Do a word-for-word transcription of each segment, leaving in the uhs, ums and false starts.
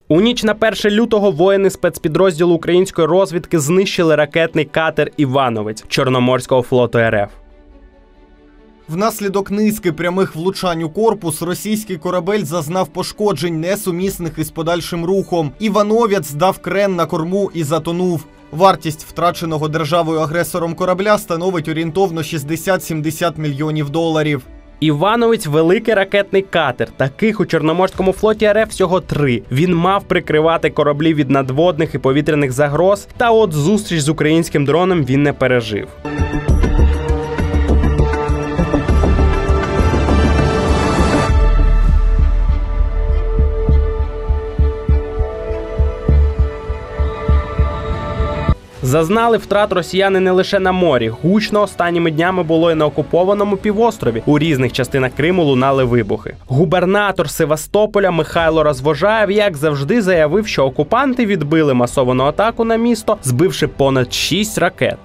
У ніч на перше лютого воїни спецпідрозділу української розвідки знищили ракетний катер «Івановець» Чорноморського флоту РФ. Внаслідок низки прямих влучань у корпус російський корабель зазнав пошкоджень, несумісних із подальшим рухом. «Івановець» дав крен на корму і затонув. Вартість втраченого державою-агресором корабля становить орієнтовно шістдесят-сімдесят мільйонів доларів. «Івановець» – великий ракетний катер. Таких у Чорноморському флоті РФ всього три. Він мав прикривати кораблі від надводних і повітряних загроз, та от зустріч з українським дроном він не пережив. Зазнали втрат росіяни не лише на морі. Гучно останніми днями було і на окупованому півострові. У різних частинах Криму лунали вибухи. Губернатор Севастополя Михайло Розвожаєв, як завжди, заявив, що окупанти відбили масовану атаку на місто, збивши понад шість ракет.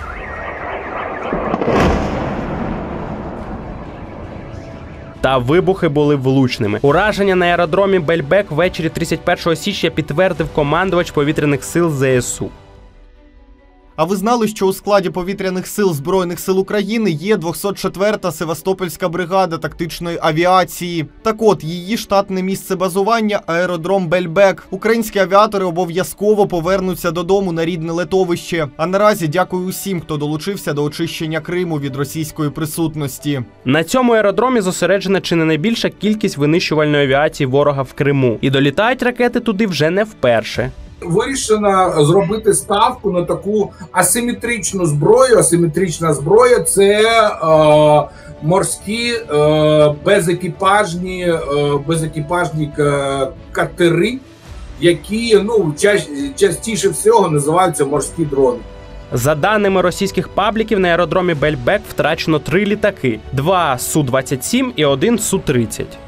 Та вибухи були влучними. Ураження на аеродромі Бельбек ввечері тридцять першого січня підтвердив командувач повітряних сил ЗСУ. А ви знали, що у складі повітряних сил Збройних сил України є двохсот четверта Севастопольська бригада тактичної авіації? Так от, її штатне місце базування – аеродром Бельбек. Українські авіатори обов'язково повернуться додому на рідне литовище. А наразі дякую усім, хто долучився до очищення Криму від російської присутності. На цьому аеродромі зосереджена чи не найбільша кількість винищувальної авіації ворога в Криму. І долітають ракети туди вже не вперше. Вирішено зробити ставку на таку асиметричну зброю. Асиметрична зброя – це е, морські е, безекіпажні, е, безекіпажні катери, які ну, ча частіше всього називаються морські дрони. За даними російських пабліків, на аеродромі Бельбек втрачено три літаки – два Су двадцять сім і один Су тридцять.